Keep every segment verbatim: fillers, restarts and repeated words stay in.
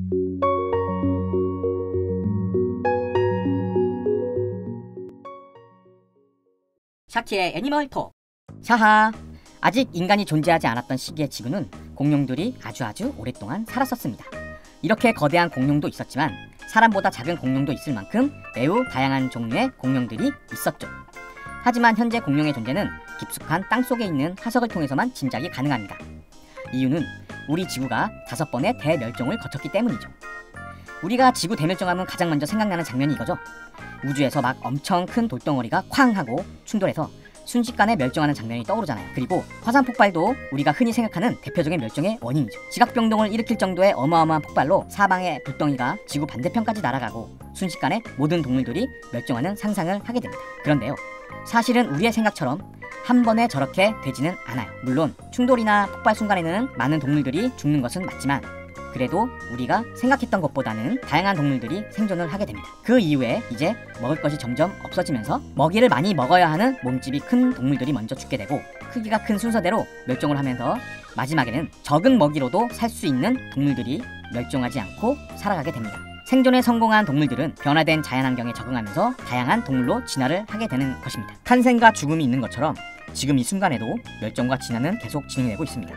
샤키의 애니멀톡. 샤하, 아직 인간이 존재하지 않았던 시기의 지구는 공룡들이 아주 아주 오랫동안 살았었습니다. 이렇게 거대한 공룡도 있었지만 사람보다 작은 공룡도 있을 만큼 매우 다양한 종류의 공룡들이 있었죠. 하지만 현재 공룡의 존재는 깊숙한 땅속에 있는 화석을 통해서만 짐작이 가능합니다. 이유는 우리 지구가 다섯 번의 대멸종을 거쳤기 때문이죠. 우리가 지구 대멸종하면 가장 먼저 생각나는 장면이 이거죠. 우주에서 막 엄청 큰 돌덩어리가 쾅 하고 충돌해서 순식간에 멸종하는 장면이 떠오르잖아요. 그리고 화산 폭발도 우리가 흔히 생각하는 대표적인 멸종의 원인이죠. 지각병동을 일으킬 정도의 어마어마한 폭발로 사방의 불덩이가 지구 반대편까지 날아가고 순식간에 모든 동물들이 멸종하는 상상을 하게 됩니다. 그런데요, 사실은 우리의 생각처럼 한 번에 저렇게 되지는 않아요. 물론 충돌이나 폭발 순간에는 많은 동물들이 죽는 것은 맞지만 그래도 우리가 생각했던 것보다는 다양한 동물들이 생존을 하게 됩니다. 그 이후에 이제 먹을 것이 점점 없어지면서 먹이를 많이 먹어야 하는 몸집이 큰 동물들이 먼저 죽게 되고 크기가 큰 순서대로 멸종을 하면서 마지막에는 적은 먹이로도 살 수 있는 동물들이 멸종하지 않고 살아가게 됩니다. 생존에 성공한 동물들은 변화된 자연환경에 적응하면서 다양한 동물로 진화를 하게 되는 것입니다. 탄생과 죽음이 있는 것처럼 지금 이 순간에도 멸종과 진화는 계속 진행되고 있습니다.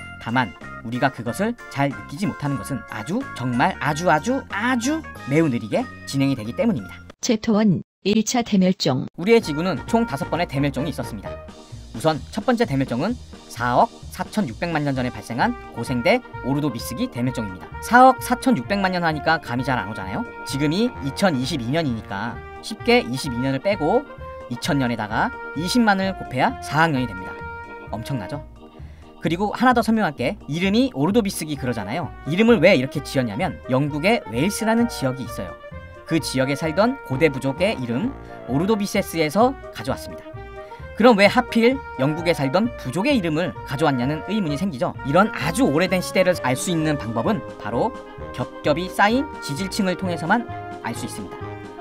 다만 우리가 그것을 잘 느끼지 못하는 것은 아주 정말 아주 아주 아주 매우 느리게 진행이 되기 때문입니다. 챕터일 일 차 대멸종. 우리의 지구는 총 다섯 번의 대멸종이 있었습니다. 우선 첫 번째 대멸종은 사억 사천육백만 년 전에 발생한 고생대 오르도비스기 대멸종입니다. 사억 사천육백만 년 하니까 감이 잘 안 오잖아요. 지금이 이천이십이 년이니까 쉽게 이십이 년을 빼고 이천 년에다가 이십만을 곱해야 사억 년이 됩니다. 엄청나죠? 그리고 하나 더 설명할게. 이름이 오르도비스기 그러잖아요. 이름을 왜 이렇게 지었냐면 영국의 웨일스라는 지역이 있어요. 그 지역에 살던 고대 부족의 이름 오르도비세스에서 가져왔습니다. 그럼 왜 하필 영국에 살던 부족의 이름을 가져왔냐는 의문이 생기죠. 이런 아주 오래된 시대를 알 수 있는 방법은 바로 겹겹이 쌓인 지질층을 통해서만 알 수 있습니다.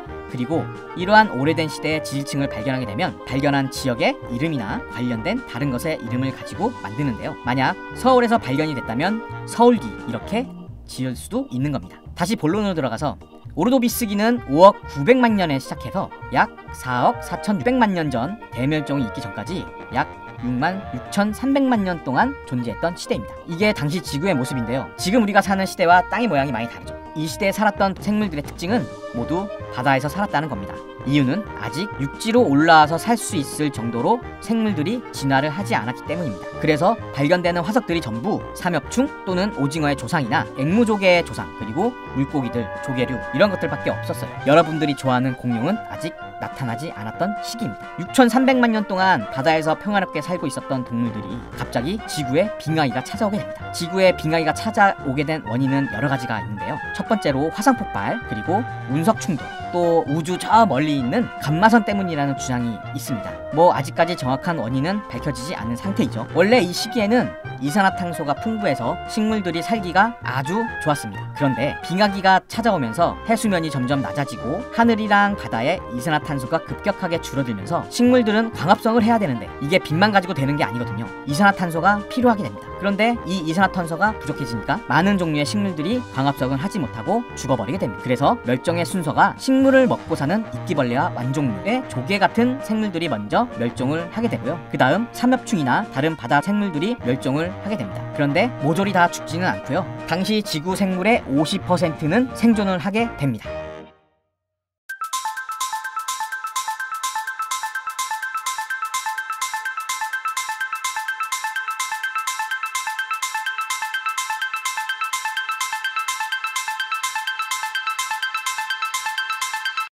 그리고 이러한 오래된 시대의 지질층을 발견하게 되면 발견한 지역의 이름이나 관련된 다른 것의 이름을 가지고 만드는데요. 만약 서울에서 발견이 됐다면 서울기 이렇게 지을 수도 있는 겁니다. 다시 본론으로 들어가서 오르도비스기는 오억 구백만 년에 시작해서 약 사억 사천육백만 년 전 대멸종이 있기 전까지 약 육만 육천삼백만 년 동안 존재했던 시대입니다. 이게 당시 지구의 모습인데요. 지금 우리가 사는 시대와 땅의 모양이 많이 다르죠. 이 시대에 살았던 생물들의 특징은 모두 바다에서 살았다는 겁니다. 이유는 아직 육지로 올라와서 살 수 있을 정도로 생물들이 진화를 하지 않았기 때문입니다. 그래서 발견되는 화석들이 전부 삼엽충 또는 오징어의 조상이나 앵무조개의 조상, 그리고 물고기들, 조개류 이런 것들밖에 없었어요. 여러분들이 좋아하는 공룡은 아직 나타나지 않았던 시기입니다. 육천삼백만 년 동안 바다에서 평화롭게 살고 있었던 동물들이 갑자기 지구에 빙하기가 찾아오게 됩니다. 지구에 빙하기가 찾아오게 된 원인은 여러 가지가 있는데요. 첫 번째로 화산 폭발, 그리고 운석 충돌, 또 우주 저 멀리 있는 감마선 때문이라는 주장이 있습니다. 뭐 아직까지 정확한 원인은 밝혀지지 않은 상태이죠. 원래 이 시기에는 이산화탄소가 풍부해서 식물들이 살기가 아주 좋았습니다. 그런데 빙하기가 찾아오면서 해수면이 점점 낮아지고 하늘이랑 바다에 이산화탄소가 급격하게 줄어들면서 식물들은 광합성을 해야 되는데 이게 빛만 가지고 되는 게 아니거든요. 이산화탄소가 필요하게 됩니다. 그런데 이 이산화탄소가 부족해지니까 많은 종류의 식물들이 광합성을 하지 못하고 죽어버리게 됩니다. 그래서 멸종의 순서가 식물을 먹고 사는 이끼벌레와 완종류의 조개 같은 생물들이 먼저 멸종을 하게 되고요. 그 다음 삼엽충이나 다른 바다 생물들이 멸종을 하게 됩니다. 그런데 모조리 다 죽지는 않고요. 당시 지구 생물의 오십 퍼센트는 생존을 하게 됩니다.